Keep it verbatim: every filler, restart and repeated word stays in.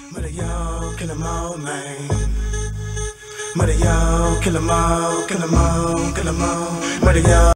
Murder y'all, kill 'em all, man. Murder y'all, kill 'em all, kill 'em all, kill 'em all. Murder y'all.